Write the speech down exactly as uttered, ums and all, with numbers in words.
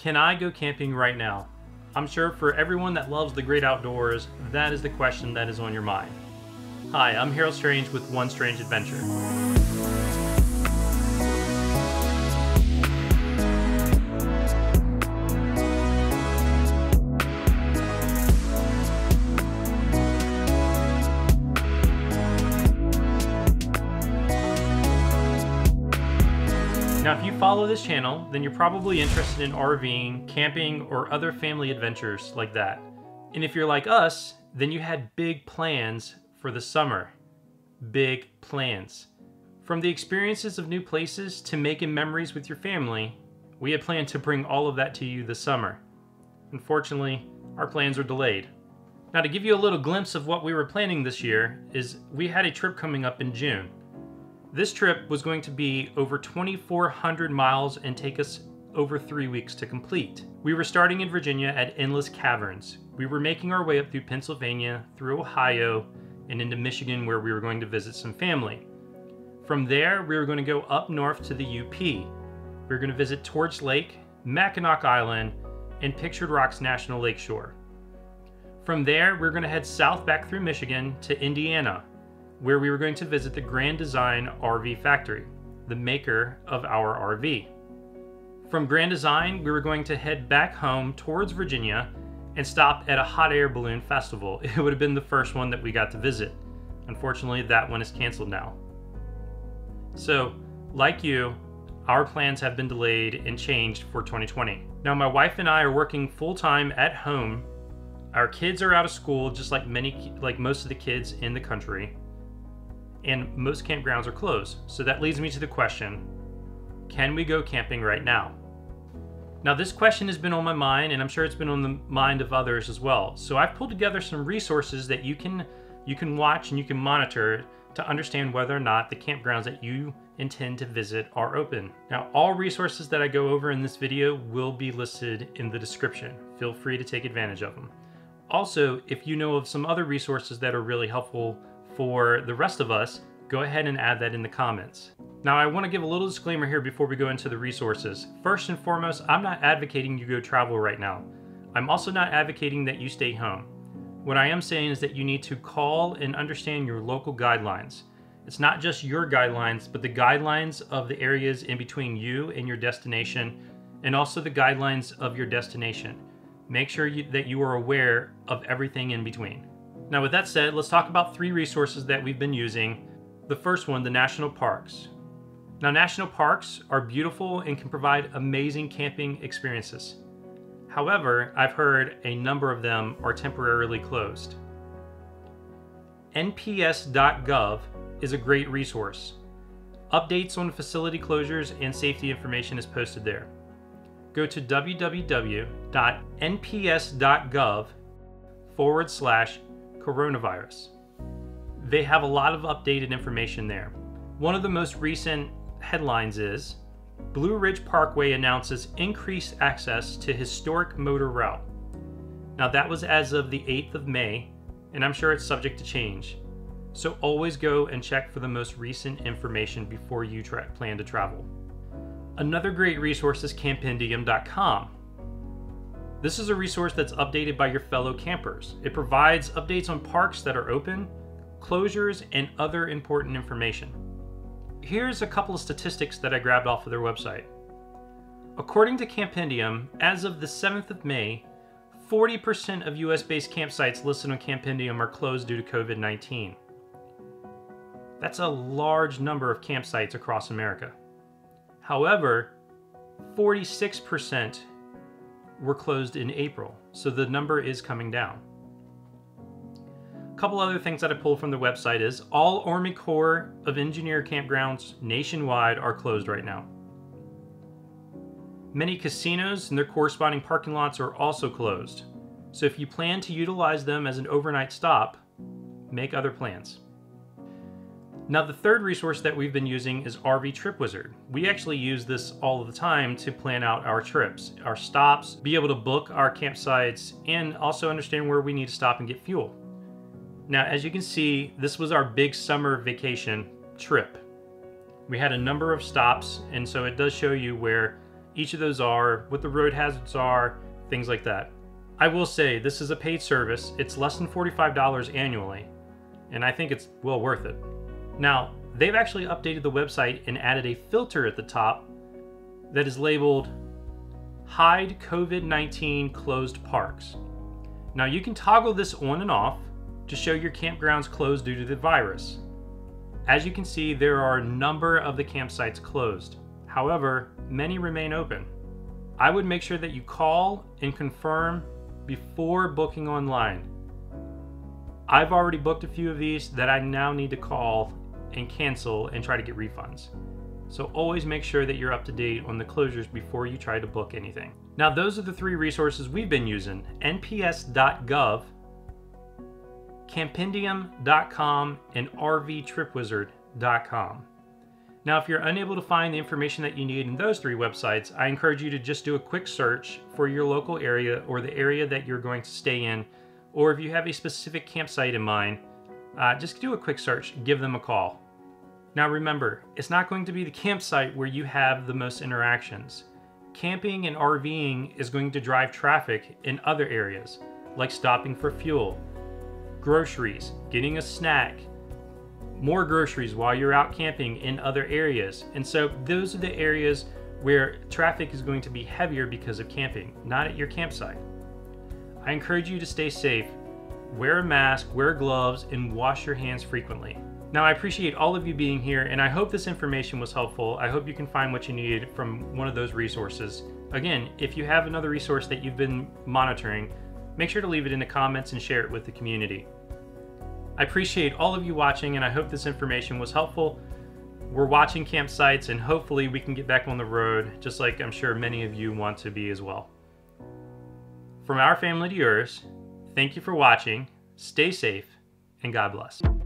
Can I go camping right now? I'm sure for everyone that loves the great outdoors, that is the question that is on your mind. Hi, I'm Harold Strange with One Strange Adventure. Now, if you follow this channel, then you're probably interested in RVing, camping, or other family adventures like that. And if you're like us, then you had big plans for the summer. Big plans. From the experiences of new places to making memories with your family, we had planned to bring all of that to you this summer. Unfortunately, our plans were delayed. Now, to give you a little glimpse of what we were planning this year, is we had a trip coming up in June. This trip was going to be over twenty-four hundred miles and take us over three weeks to complete. We were starting in Virginia at Endless Caverns. We were making our way up through Pennsylvania, through Ohio, and into Michigan, where we were going to visit some family. From there, we were going to go up north to the U P. We were going to visit Torch Lake, Mackinac Island, and Pictured Rocks National Lakeshore. From there, we were going to head south back through Michigan to Indiana, where we were going to visit the Grand Design R V Factory, the maker of our R V. From Grand Design, we were going to head back home towards Virginia and stop at a hot air balloon festival. It would have been the first one that we got to visit. Unfortunately, that one is canceled now. So, like you, our plans have been delayed and changed for twenty twenty. Now, my wife and I are working full-time at home. Our kids are out of school, just like many, like most of the kids in the country. And most campgrounds are closed. So that leads me to the question, can we go camping right now? Now, this question has been on my mind, and I'm sure it's been on the mind of others as well. So I've pulled together some resources that you can you can watch and you can monitor to understand whether or not the campgrounds that you intend to visit are open. Now, all resources that I go over in this video will be listed in the description. Feel free to take advantage of them. Also, if you know of some other resources that are really helpful for the rest of us, go ahead and add that in the comments. Now, I want to give a little disclaimer here before we go into the resources. First and foremost, I'm not advocating you go travel right now. I'm also not advocating that you stay home. What I am saying is that you need to call and understand your local guidelines. It's not just your guidelines, but the guidelines of the areas in between you and your destination, and also the guidelines of your destination. Make sure you, that you are aware of everything in between. Now, with that said, let's talk about three resources that we've been using. The first one, the national parks. Now, national parks are beautiful and can provide amazing camping experiences. However, I've heard a number of them are temporarily closed. N P S dot gov is a great resource. Updates on facility closures and safety information is posted there. Go to w w w dot n p s dot gov forward slash coronavirus. They have a lot of updated information there. One of the most recent headlines is, Blue Ridge Parkway announces increased access to historic motor route. Now, that was as of the eighth of May, and I'm sure it's subject to change. So always go and check for the most recent information before you tra- plan to travel. Another great resource is campendium dot com. This is a resource that's updated by your fellow campers. It provides updates on parks that are open, closures, and other important information. Here's a couple of statistics that I grabbed off of their website. According to Campendium, as of the seventh of May, forty percent of U S-based campsites listed on Campendium are closed due to COVID nineteen. That's a large number of campsites across America. However, forty-six percent were closed in April, so the number is coming down. A couple other things that I pulled from the website is all Army Corps of Engineer campgrounds nationwide are closed right now. Many casinos and their corresponding parking lots are also closed. So if you plan to utilize them as an overnight stop, make other plans. Now, the third resource that we've been using is R V Trip Wizard. We actually use this all of the time to plan out our trips, our stops, be able to book our campsites, and also understand where we need to stop and get fuel. Now, as you can see, this was our big summer vacation trip. We had a number of stops, and so it does show you where each of those are, what the road hazards are, things like that. I will say this is a paid service. It's less than forty-five dollars annually, and I think it's well worth it. Now, they've actually updated the website and added a filter at the top that is labeled Hide COVID nineteen Closed Parks. Now you can toggle this on and off to show your campgrounds closed due to the virus. As you can see, there are a number of the campsites closed. However, many remain open. I would make sure that you call and confirm before booking online. I've already booked a few of these that I now need to call and cancel and try to get refunds. So always make sure that you're up to date on the closures before you try to book anything. Now those are the three resources we've been using: N P S dot gov, campendium dot com, and R V trip wizard dot com. Now if you're unable to find the information that you need in those three websites, I encourage you to just do a quick search for your local area or the area that you're going to stay in, or if you have a specific campsite in mind, uh, just do a quick search, give them a call. Now remember, it's not going to be the campsite where you have the most interactions. Camping and RVing is going to drive traffic in other areas, like stopping for fuel, groceries, getting a snack, more groceries while you're out camping in other areas. And so those are the areas where traffic is going to be heavier because of camping, not at your campsite. I encourage you to stay safe, wear a mask, wear gloves, and wash your hands frequently. Now, I appreciate all of you being here, and I hope this information was helpful. I hope you can find what you need from one of those resources. Again, if you have another resource that you've been monitoring, make sure to leave it in the comments and share it with the community. I appreciate all of you watching, and I hope this information was helpful. We're watching campsites, and hopefully we can get back on the road, just like I'm sure many of you want to be as well. From our family to yours, thank you for watching, stay safe, and God bless.